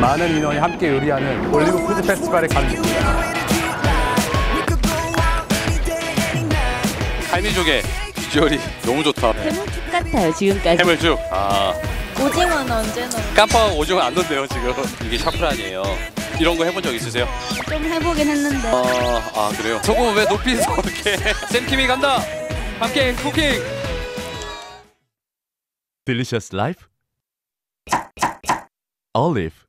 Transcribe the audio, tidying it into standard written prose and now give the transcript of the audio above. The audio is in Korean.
많은 인원이 함께 요리하는 올리브 푸드 페스티벌에 가는 중입니다. 갈미조개 비주얼이 너무 좋다. 해물죽 같아요 지금까지. 해물죽. 오징어는 언제 넣어요? 깜빡 오징어 안 넣네요 지금. 이게 샤프란이에요. 이런 거 해본 적 있으세요? 좀 해보긴 했는데. 그래요? 소금 왜 높이서 이렇게. 샘킴이 간다. 함께 쿠킹. Delicious life. Olive.